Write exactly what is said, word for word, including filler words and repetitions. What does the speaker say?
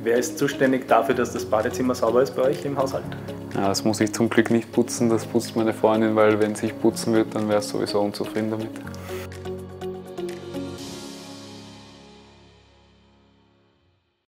Wer ist zuständig dafür, dass das Badezimmer sauber ist bei euch im Haushalt? Ja, das muss ich zum Glück nicht putzen, das putzt meine Freundin, weil wenn sie putzen wird, dann wäre sie sowieso unzufrieden damit.